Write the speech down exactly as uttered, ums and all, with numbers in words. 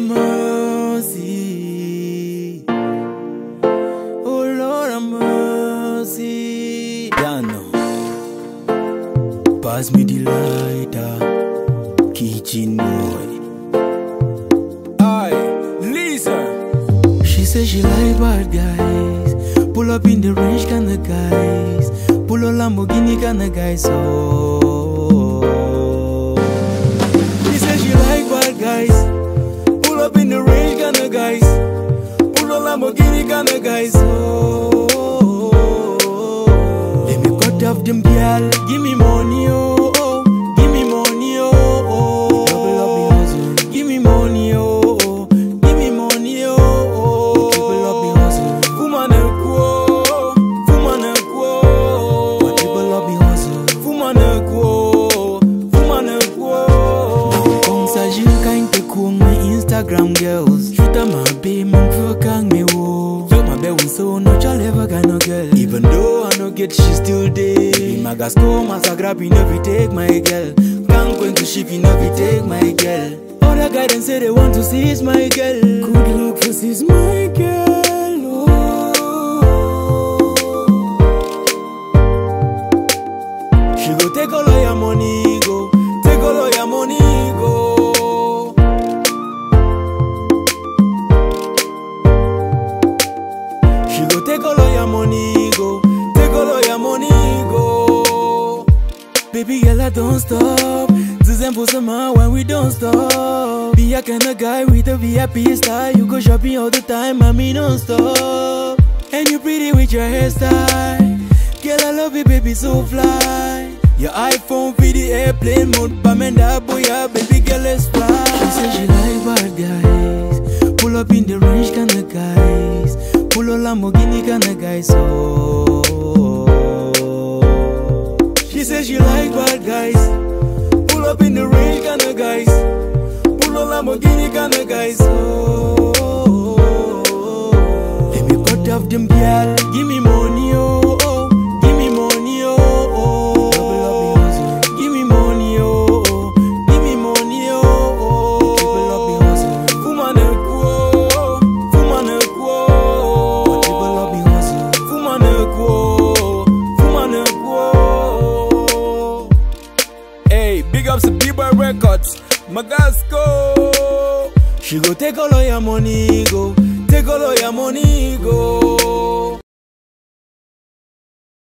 have mercy. Oh Lord have mercy. Dano, pass me the lighter, kitchen boy. Aye, Lisa. She says she like bad guys. Pull up in the range kinda guys. Pull up Lamborghini kinda guys. Oh. She says she like bad guys. Pull up in the range kinda guys. Pull up Lamborghini kinda guys. Oh. Let me cut off them girl. Give me money, oh, oh. Give me money, oh, oh. Double up the hustle. Give me money, oh. Instagram girls, shoot a my baby, man for kang me wo. Fuck my bed so no child ever got no girl. Even though I no get, she still there. My gas go, my grab, you never take my girl. Can't go into ship, you never take my girl. Other guys then say they want to seize my girl. Good luck for seize my girl. Oh. She go take all of your money, go take all of your money, go. Take all of your money, go. Take all of your money, go. Baby girl, I don't stop. December summer when we don't stop. Be a kind of guy with a V I P style. You go shopping all the time, mommy don't stop. And you pretty with your hairstyle. Girl, I love you, baby, so fly. Your iPhone for the airplane mode. Bamenda boya, baby girl, let's fly. She said she like bad guys. Pull up in the range kind of guys. Pull up Lamborghini kinda guys, oh. She says she like bad guys. Pull up in the range kinda guys. Pull up Lamborghini kinda guys, oh. Let me cut off them girl. Give me money, oh, oh. Give me money, oh, oh. Double up the hustle. Give me money, oh, oh. Give me money, oh, oh. Double up the hustle. Fumane kuo, fumane kuo. Hey, big ups to B-Boy Records, Magasco. She go take all of your money, go. Take all of your money, go.